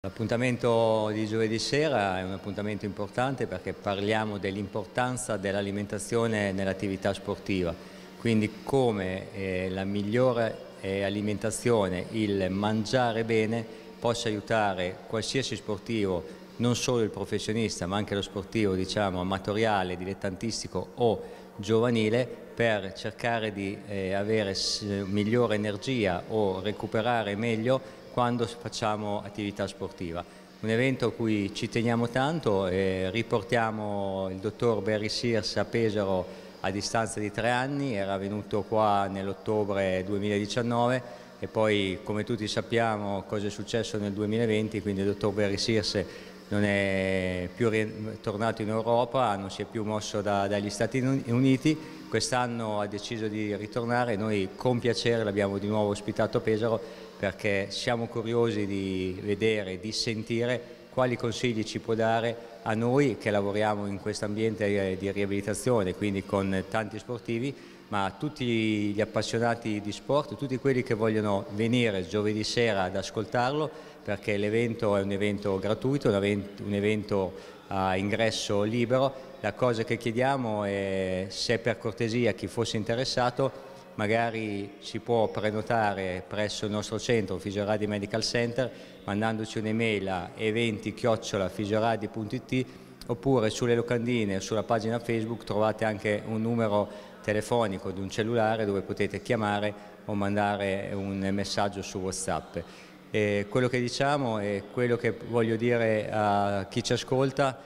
L'appuntamento di giovedì sera è un appuntamento importante perché parliamo dell'importanza dell'alimentazione nell'attività sportiva, quindi come la migliore alimentazione, il mangiare bene, possa aiutare qualsiasi sportivo, non solo il professionista ma anche lo sportivo diciamo amatoriale, dilettantistico o giovanile, per cercare di avere migliore energia o recuperare meglio quando facciamo attività sportiva. Un evento a cui ci teniamo tanto, riportiamo il dottor Barry Sears a Pesaro a distanza di 3 anni, era venuto qua nell'ottobre 2019 e poi, come tutti sappiamo, cosa è successo nel 2020, quindi il dottor Barry Sears non è più tornato in Europa, non si è più mosso dagli Stati Uniti. Quest'anno ha deciso di ritornare e noi con piacere l'abbiamo di nuovo ospitato a Pesaro perché siamo curiosi di vedere, di sentire quali consigli ci può dare a noi che lavoriamo in questo ambiente di riabilitazione, quindi con tanti sportivi, ma a tutti gli appassionati di sport, tutti quelli che vogliono venire giovedì sera ad ascoltarlo, perché l'evento è un evento gratuito, un evento a ingresso libero. La cosa che chiediamo è, se per cortesia chi fosse interessato magari si può prenotare presso il nostro centro Fisioradi Medical Center mandandoci un'email a eventi@fisioradi.it, oppure sulle locandine o sulla pagina Facebook trovate anche un numero telefonico di un cellulare dove potete chiamare o mandare un messaggio su WhatsApp. Quello che diciamo e quello che voglio dire a chi ci ascolta: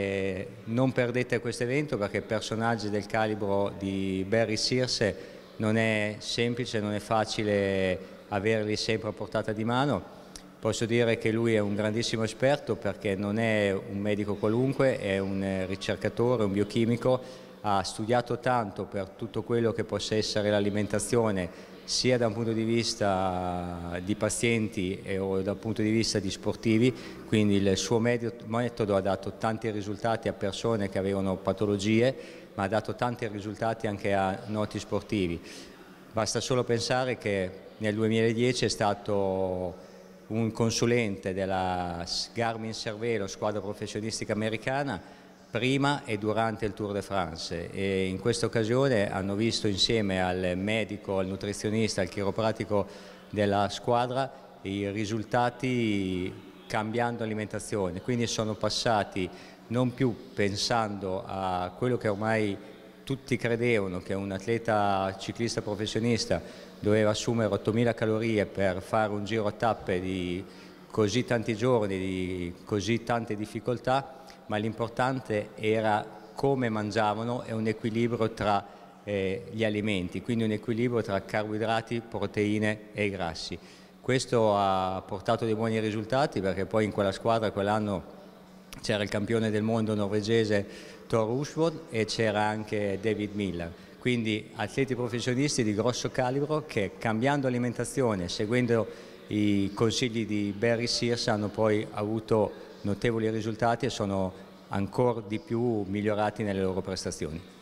non perdete questo evento, perché personaggi del calibro di Barry Sears non è semplice, non è facile averli sempre a portata di mano. Posso dire che lui è un grandissimo esperto perché non è un medico qualunque, è un ricercatore, un biochimico, ha studiato tanto per tutto quello che possa essere l'alimentazione, sia da un punto di vista di pazienti o dal punto di vista di sportivi, quindi il suo metodo ha dato tanti risultati a persone che avevano patologie, ma ha dato tanti risultati anche a noti sportivi. Basta solo pensare che nel 2010 è stato un consulente della Garmin Cervelo, squadra professionistica americana, prima e durante il Tour de France, e in questa occasione hanno visto insieme al medico, al nutrizionista, al chiropratico della squadra i risultati cambiando alimentazione, quindi sono passati non più pensando a quello che ormai tutti credevano, che un atleta ciclista professionista doveva assumere 8.000 calorie per fare un giro a tappe di così tanti giorni, di così tante difficoltà, ma l'importante era come mangiavano e un equilibrio tra gli alimenti, quindi un equilibrio tra carboidrati, proteine e grassi. Questo ha portato dei buoni risultati, perché poi in quella squadra quell'anno c'era il campione del mondo norvegese Thor Hushovd e c'era anche David Miller, quindi atleti professionisti di grosso calibro che, cambiando alimentazione, seguendo i consigli di Barry Sears, hanno poi avuto notevoli risultati e sono ancora di più migliorati nelle loro prestazioni.